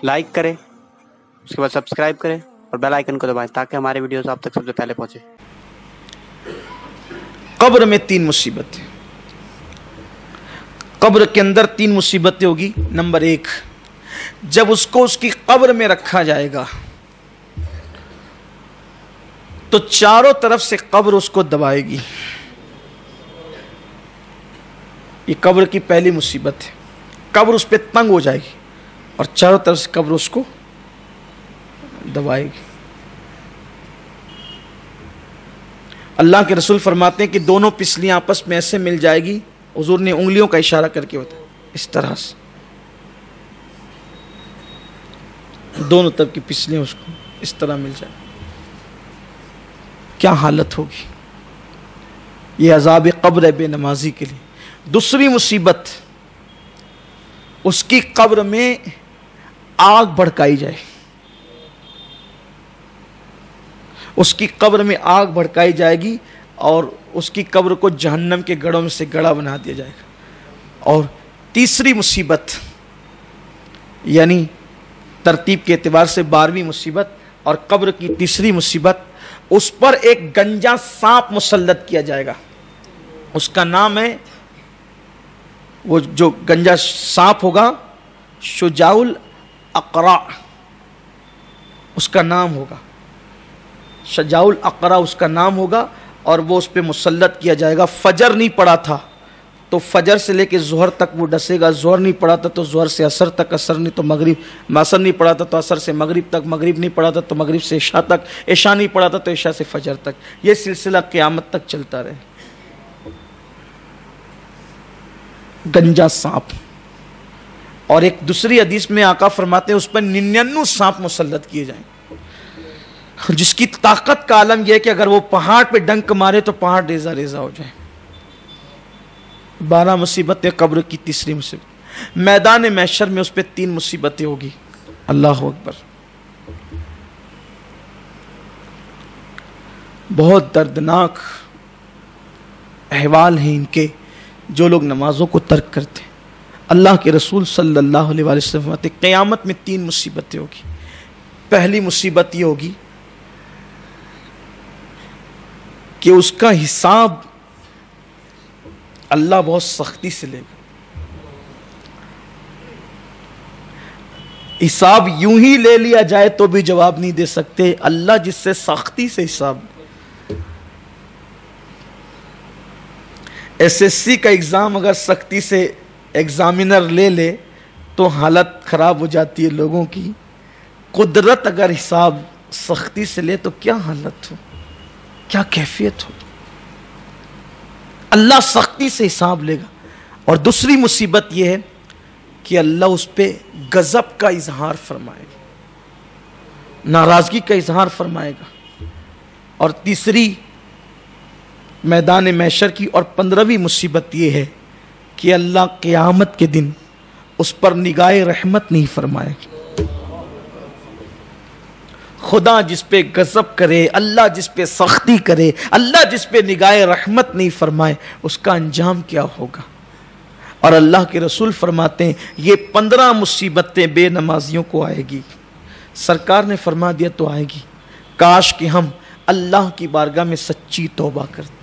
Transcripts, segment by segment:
Like करें, उसके बाद सब्सक्राइब करें और बेल आइकन को दबाएं ताकि हमारे वीडियोस आप तक सबसे पहले पहुंचे। कब्र में 3 मुसीबतें, कब्र के अंदर 3 मुसीबतें होगी। नंबर 1, जब उसको उसकी कब्र में रखा जाएगा तो चारों तरफ से कब्र उसको दबाएगी। ये कब्र की पहली मुसीबत है। कब्र उस पर तंग हो जाएगी और चारों तरफ से कब्र उसको दबाएगी। अल्लाह के रसूल फरमाते हैं कि दोनों पिसलियां आपस में ऐसे मिल जाएगी, हुजूर ने उंगलियों का इशारा करके बताया, इस तरह से दोनों तरफ की पिसलियां उसको इस तरह मिल जाए। क्या हालत होगी। ये अजाब कब्र है बेनमाजी के लिए। दूसरी मुसीबत, उसकी कब्र में आग भड़काई जाए। उसकी कब्र में आग भड़काई जाएगी और उसकी कब्र को जहन्नम के गढ़ों में से गड़ा बना दिया जाएगा। और तीसरी मुसीबत, यानी तरतीब के एतबार से 12वीं मुसीबत और कब्र की तीसरी मुसीबत, उस पर एक गंजा सांप मुसल्लत किया जाएगा। उसका नाम है, वो जो गंजा सांप होगा, शुजाउल अकरा उसका नाम होगा, शुजाउल अकरा उसका नाम होगा। और वो उस पर मुसल्लत किया जाएगा। फजर नहीं पड़ा था तो फजर से लेके ज़ोहर तक वो डसेगा, ज़ोहर नहीं पड़ा था तो ज़ोहर से असर तक, असर नहीं तो मगरिब, असर नहीं पड़ा था तो असर से मगरिब तक, मगरिब नहीं पड़ा था तो मगरिब से इशा तक, इशा नहीं पड़ा था तो इशा से फजर तक। ये सिलसिला क़यामत तक चलता रहे। गंजा सांप। और एक दूसरी हदीस में आका फरमाते हैं उस पर 99 सांप मुसल्लत किए जाएं, जिसकी ताकत का आलम यह है कि अगर वो पहाड़ पे डंक मारे तो पहाड़ रेजा रेजा हो जाए। 12 मुसीबतें कब्र की तीसरी मुसीबत। मैदान महशर में उस पर 3 मुसीबतें होगी। अल्लाह अकबर। बहुत दर्दनाक अहवाल हैं इनके, जो लोग नमाजों को तर्क करते हैं। अल्लाह के रसूल सल्लल्लाहु अलैहि वसल्लम फरमाते हैं क़यामत में 3 मुसीबतें होगी। पहली मुसीबत ये होगी कि उसका हिसाब अल्लाह बहुत सख्ती से लेगा। हिसाब यूं ही ले लिया जाए तो भी जवाब नहीं दे सकते। अल्लाह जिससे सख्ती से हिसाब, एसएससी का एग्जाम अगर सख्ती से एग्जामिनर ले ले तो हालत खराब हो जाती है लोगों की। कुदरत अगर हिसाब सख्ती से ले तो क्या हालत हो, क्या कैफियत हो। अल्लाह सख्ती से हिसाब लेगा। और दूसरी मुसीबत यह है कि अल्लाह उस पर गजब का इजहार फरमाएगा, नाराजगी का इजहार फरमाएगा। और तीसरी मैदान महशर की और 15वीं मुसीबत यह है कि अल्लाह क़यामत के दिन उस पर निगाह रहमत नहीं फरमाएगा। खुदा जिस पे गजब करे, अल्लाह जिस पे सख्ती करे, अल्लाह जिस पे निगाह रहमत नहीं फरमाए, उसका अंजाम क्या होगा। और अल्लाह के रसूल फरमाते हैं ये 15 मुसीबतें बेनमाजियों को आएगी। सरकार ने फरमा दिया तो आएगी। काश कि हम अल्लाह की बारगाह में सच्ची तौबा करते,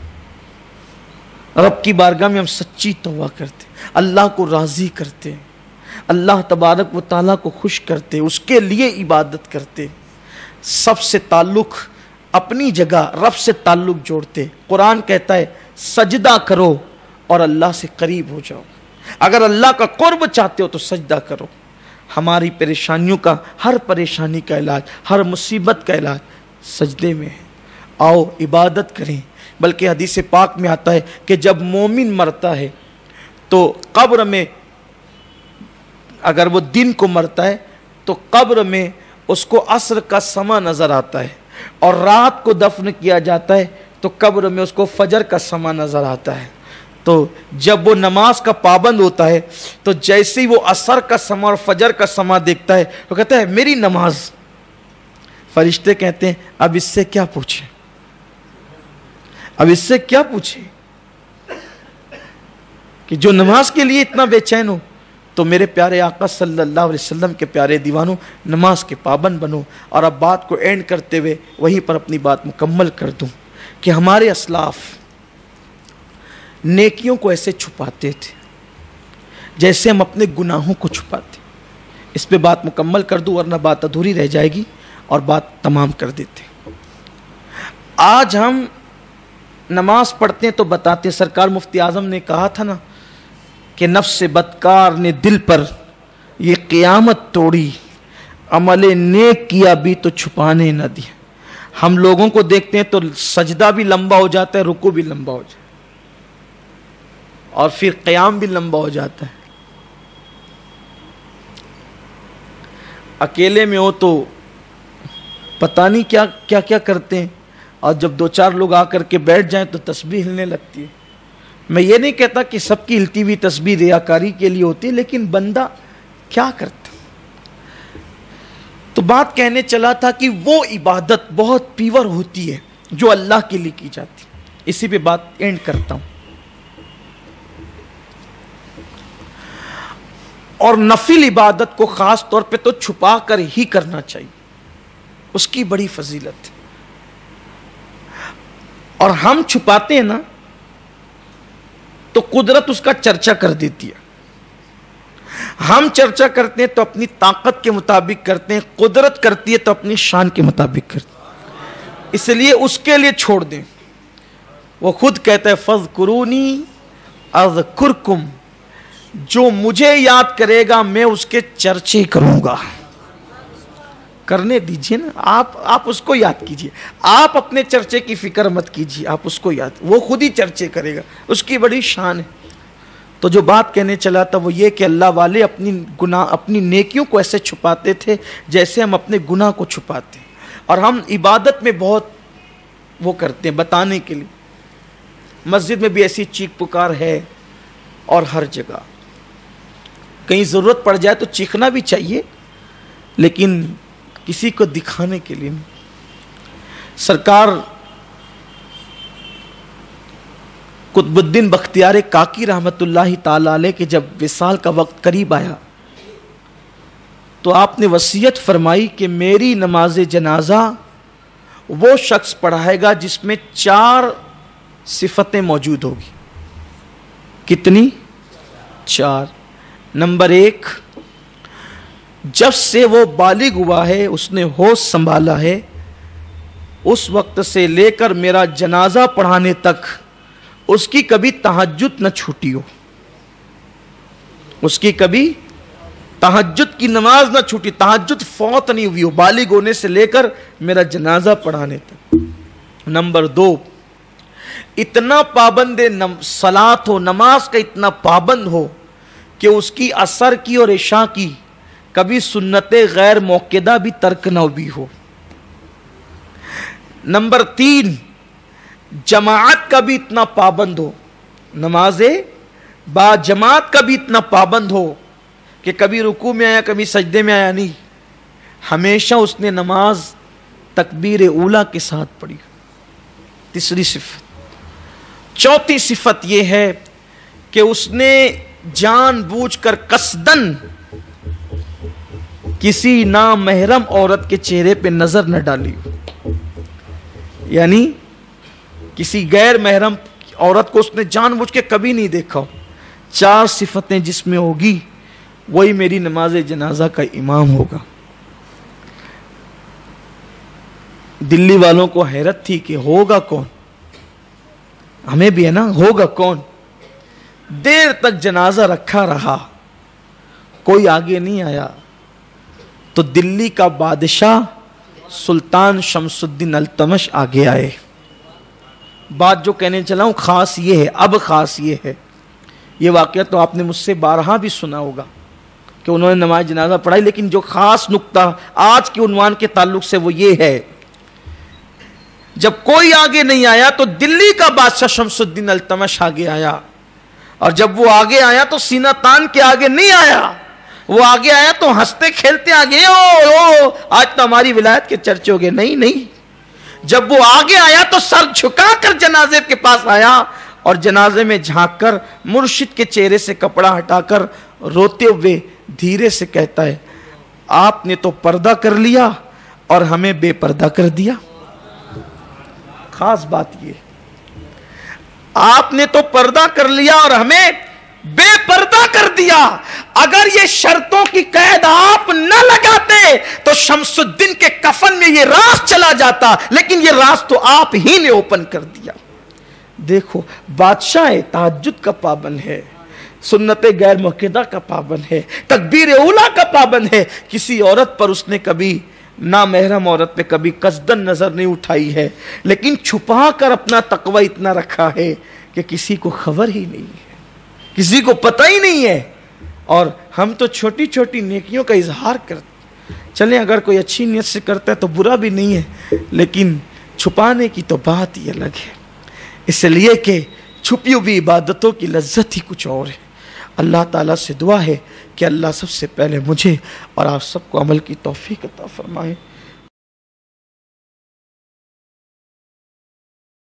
रब की बारगाह में हम सच्ची तौबा करते, अल्लाह को राज़ी करते, अल्लाह तबारक व ताला को खुश करते, उसके लिए इबादत करते, सबसे ताल्लुक़ अपनी जगह रब से ताल्लुक़ जोड़ते। कुरान कहता है सजदा करो और अल्लाह से करीब हो जाओ। अगर अल्लाह का कुर्ब चाहते हो तो सजदा करो। हमारी परेशानियों का, हर परेशानी का इलाज, हर मुसीबत का इलाज सजदे में है। आओ इबादत करें। बल्कि हदीस पाक में आता है कि जब मोमिन मरता है तो कब्र में, अगर वो दिन को मरता है तो कब्र में उसको असर का समा नज़र आता है, और रात को दफन किया जाता है तो कब्र में उसको फजर का समा नज़र आता है। तो जब वो नमाज का पाबंद होता है तो जैसे ही वो असर का समा और फजर का समा देखता है तो कहता है मेरी नमाज। फरिश्ते कहते हैं अब इससे क्या पूछे, अब इससे क्या पूछे कि जो नमाज के लिए इतना बेचैन हो तो मेरे प्यारे आका सल्लल्लाहु अलैहि वसल्लम के प्यारे दीवानों, नमाज के पाबंद बनो। और अब बात को एंड करते हुए वहीं पर अपनी बात मुकम्मल कर दूं कि हमारे असलाफ नेकियों को ऐसे छुपाते थे जैसे हम अपने गुनाहों को छुपाते। इस पे बात मुकम्मल कर दूं वरना बात अधूरी रह जाएगी और बात तमाम कर देते। आज हम नमाज पढ़ते हैं तो बताते, सरकार मुफ्ती आज़म ने कहा था ना कि नफ्स बदकार ने दिल पर ये क़यामत तोड़ी, अमले नेक किया भी तो छुपाने न दिया। हम लोगों को देखते हैं तो सजदा भी लंबा हो जाता है, रुकू भी लंबा हो जाता है और फिर क़याम भी लंबा हो जाता है। अकेले में हो तो पता नहीं क्या क्या क्या करते हैं, और जब दो चार लोग आकर के बैठ जाएं तो तस्बीह हिलने लगती है। मैं ये नहीं कहता कि सबकी हिलती हुई तस्बीह रियाकारी के लिए होती है, लेकिन बंदा क्या करता। तो बात कहने चला था कि वो इबादत बहुत पीवर होती है जो अल्लाह के लिए की जाती है। इसी पे बात एंड करता हूं। और नफिल इबादत को खास तौर पे तो छुपा कर ही करना चाहिए, उसकी बड़ी फजीलत है। और हम छुपाते हैं ना तो कुदरत उसका चर्चा कर देती है। हम चर्चा करते हैं तो अपनी ताकत के मुताबिक करते हैं, कुदरत करती है तो अपनी शान के मुताबिक करते हैं। इसलिए उसके लिए छोड़ दें। वो खुद कहता है फज़कुरूनी अज़कुरकुम, जो मुझे याद करेगा मैं उसके चर्चे करूंगा। करने दीजिए ना, आप उसको याद कीजिए। आप अपने चर्चे की फिक्र मत कीजिए, आप उसको याद, वो खुद ही चर्चे करेगा, उसकी बड़ी शान है। तो जो बात कहने चला था वो ये कि अल्लाह वाले अपनी नेकियों को ऐसे छुपाते थे जैसे हम अपने गुनाह को छुपाते हैं। और हम इबादत में बहुत वो करते हैं बताने के लिए। मस्जिद में भी ऐसी चीख पुकार है और हर जगह। कहीं ज़रूरत पड़ जाए तो चीखना भी चाहिए, लेकिन किसी को दिखाने के लिए नहीं। सरकार कुतुबुद्दीन बख्तियार काकी रहमतुल्लाहि ताला अलैह के जब विसाल का वक्त करीब आया तो आपने वसीयत फरमाई कि मेरी नमाज जनाजा वो शख्स पढ़ाएगा जिसमें 4 सिफतें मौजूद होगी। कितनी? 4। नंबर 1, जब से वो बालिग हुआ है, उसने होश संभाला है, उस वक्त से लेकर मेरा जनाजा पढ़ाने तक उसकी कभी तहज्जुद न छूटी हो, उसकी कभी तहज्जुद की नमाज न छूटी, तहज्जुद फौत नहीं हुई हो, बालिग होने से लेकर मेरा जनाजा पढ़ाने तक। नंबर 2, इतना पाबंद सलात हो, नमाज का इतना पाबंद हो कि उसकी असर की और इशा की कभी सुन्नते गैर मौक़िदा भी तर्क न भी हो। नंबर 3, जमाअत का भी इतना पाबंद हो, नमाज़े बा जमात का भी इतना पाबंद हो कि कभी रुकू में आया कभी सजदे में आया नहीं, हमेशा उसने नमाज तकबीर ऊला के साथ पढ़ी। तीसरी सिफत। चौथी सिफत यह है कि उसने जानबूझकर कसदन किसी नामहरम औरत के चेहरे पे नजर न डाली, यानी किसी गैर महरम औरत को उसने जानबूझ के कभी नहीं देखा। 4 सिफतें जिसमें होगी वही मेरी नमाज जनाजा का इमाम होगा। दिल्ली वालों को हैरत थी कि होगा कौन, हमें भी है ना, होगा कौन। देर तक जनाजा रखा रहा, कोई आगे नहीं आया, तो दिल्ली का बादशाह सुल्तान शमसुद्दीन अल्तमश आगे आए। बात जो कहने चला हूं खास ये है, अब खास ये है, ये वाकया तो आपने मुझसे 12 भी सुना होगा कि उन्होंने नमाज जनाजा पढ़ाई, लेकिन जो खास नुक्ता आज के उन्वान के ताल्लुक से वो ये है, जब कोई आगे नहीं आया तो दिल्ली का बादशाह शमसुद्दीन अल्तमश आगे आया, और जब वो आगे आया तो सीना तान के आगे नहीं आया, वो आगे आया तो हंसते खेलते आगे, ओ आज तो हमारी विलायत के चर्चे हो गए। नहीं नहीं, जब वो आगे आया तो सर झुकाकर जनाजे के पास आया और जनाजे में झांक कर मुर्शिद के चेहरे से कपड़ा हटाकर रोते हुए धीरे से कहता है, आपने तो पर्दा कर लिया और हमें बेपर्दा कर दिया। खास बात ये, आपने तो पर्दा कर लिया और हमें बेपर्दा कर दिया। अगर ये शर्तों की कैद आप न लगाते तो शमसुद्दीन के कफन में ये राज चला जाता, लेकिन ये राज तो आप ही ने ओपन कर दिया। देखो, बादशाह तहज्जुद का पाबंद है, सुन्नत गैर मुअक्कदा का पाबंद है, तकबीर उला का पाबंद है। किसी औरत पर उसने कभी, ना महरम औरत पे कभी कसदन नजर नहीं उठाई है, लेकिन छुपा कर अपना तकवा इतना रखा है कि किसी को खबर ही नहीं है, किसी को पता ही नहीं है। और हम तो छोटी छोटी नेकियों का इजहार करते, चले अगर कोई अच्छी नीयत से करता है तो बुरा भी नहीं है, लेकिन छुपाने की तो बात ही अलग है। इसलिए कि छुपी हुई इबादतों की लज्जत ही कुछ और है। अल्लाह ताला से दुआ है कि अल्लाह सबसे पहले मुझे और आप सबको अमल की तौफीक अता फरमाए।